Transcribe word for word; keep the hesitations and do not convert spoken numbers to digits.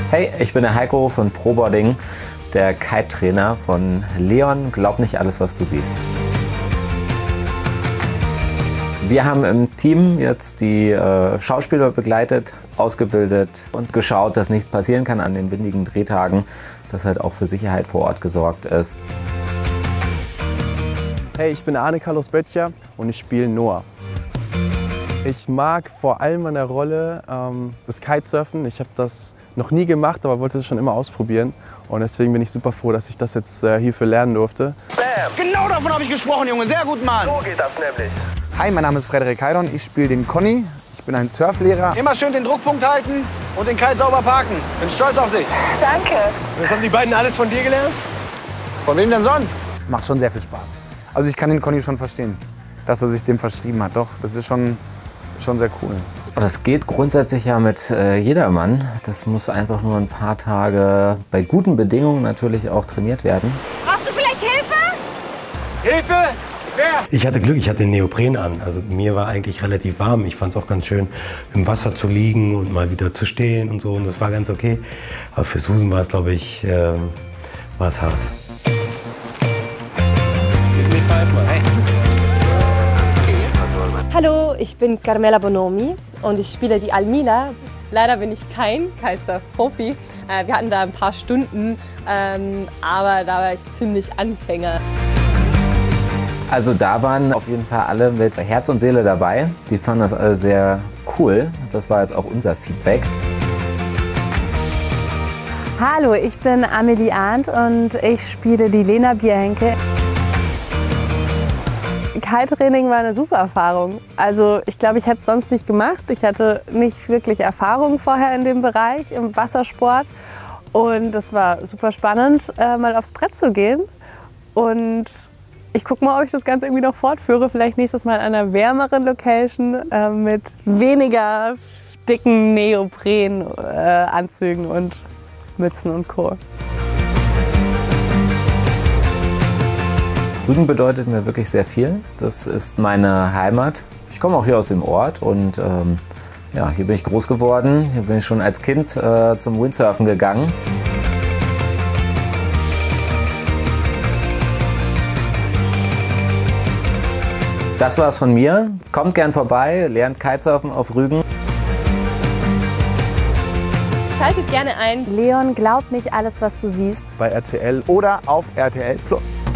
Hey, ich bin der Heiko von ProBoarding, der Kite-Trainer von Leon. Glaub nicht alles, was du siehst. Wir haben im Team jetzt die äh, Schauspieler begleitet, ausgebildet und geschaut, dass nichts passieren kann an den windigen Drehtagen, dass halt auch für Sicherheit vor Ort gesorgt ist. Hey, ich bin Arne Carlos Böttcher und ich spiele Noah. Ich mag vor allem an der Rolle ähm, das Kitesurfen. Ich habe das noch nie gemacht, aber wollte es schon immer ausprobieren. Und deswegen bin ich super froh, dass ich das jetzt äh, hierfür lernen durfte. Bam. Genau davon habe ich gesprochen, Junge. Sehr gut, Mann. So geht das nämlich. Hi, mein Name ist Frederik Heidon. Ich spiele den Conny. Ich bin ein Surflehrer. Immer schön den Druckpunkt halten und den Kite sauber parken. Bin stolz auf dich. Danke. Das haben die beiden alles von dir gelernt? Von wem denn sonst? Macht schon sehr viel Spaß. Also ich kann den Conny schon verstehen, dass er sich dem verschrieben hat. Doch, das ist schon, schon sehr cool. Das geht grundsätzlich ja mit äh, jedermann. Das muss einfach nur ein paar Tage bei guten Bedingungen natürlich auch trainiert werden. Brauchst du vielleicht Hilfe? Hilfe! Wer? Ich hatte Glück, ich hatte den Neopren an. Also mir war eigentlich relativ warm. Ich fand es auch ganz schön, im Wasser zu liegen und mal wieder zu stehen und so. Und das war ganz okay. Aber für Susan war es, glaube ich, äh, war es hart. Hallo, ich bin Carmela Bonomi und ich spiele die Almila. Leider bin ich kein Kitesurf-Profi. Wir hatten da ein paar Stunden, aber da war ich ziemlich Anfänger. Also da waren auf jeden Fall alle mit Herz und Seele dabei. Die fanden das alle sehr cool. Das war jetzt auch unser Feedback. Hallo, ich bin Amelie Arndt und ich spiele die Lena Bierhenke. Kite-Training war eine super Erfahrung. Also ich glaube, ich hätte es sonst nicht gemacht. Ich hatte nicht wirklich Erfahrung vorher in dem Bereich, im Wassersport. Und es war super spannend, äh, mal aufs Brett zu gehen. Und ich gucke mal, ob ich das Ganze irgendwie noch fortführe. Vielleicht nächstes Mal an einer wärmeren Location äh, mit weniger dicken Neopren-Anzügen äh, und Mützen und Co. Rügen bedeutet mir wirklich sehr viel. Das ist meine Heimat. Ich komme auch hier aus dem Ort und ähm, ja, hier bin ich groß geworden. Hier bin ich schon als Kind äh, zum Windsurfen gegangen. Das war's von mir. Kommt gern vorbei, lernt Kitesurfen auf Rügen. Schaltet gerne ein. Leon, glaub nicht alles, was du siehst. Bei R T L oder auf R T L Plus.